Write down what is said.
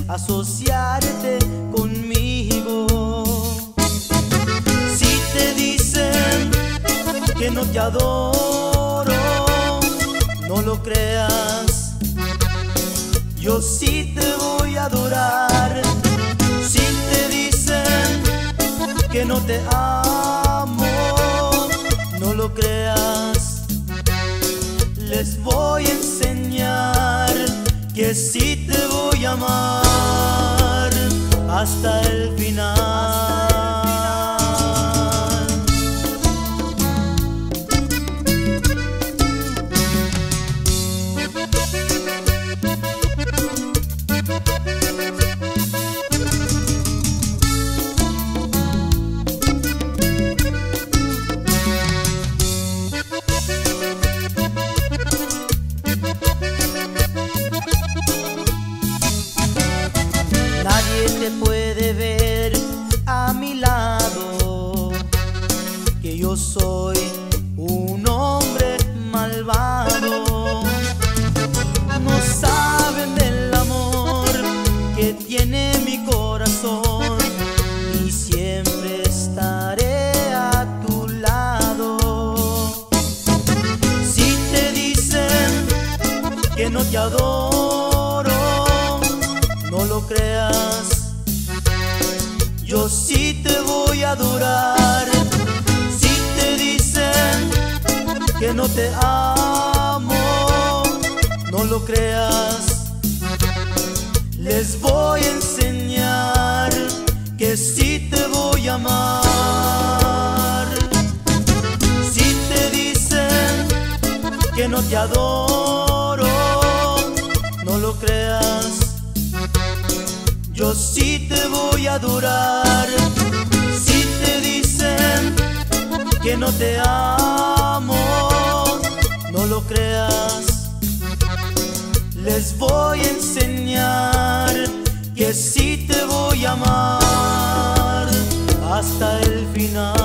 asociarte conmigo. Si te dicen que no te adoro, no lo creas, yo sí te voy a adorar. Si te dicen que no te amo, no lo creas, les voy a enseñar que sí te voy a amar hasta el final. Nadie te puede ver a mi lado, que yo soy un hombre malvado. No saben del amor que tiene mi corazón, y siempre estaré a tu lado. Si te dicen que no te adoro, no lo creas, yo sí te voy a adorar. Si te dicen que no te amo, no lo creas, les voy a enseñar que sí te voy a amar. Si te dicen que no te adoro, no lo creas, yo sí te voy a adorar. Si te dicen que no te amo, no lo creas, les voy a enseñar que sí te voy a amar hasta el final.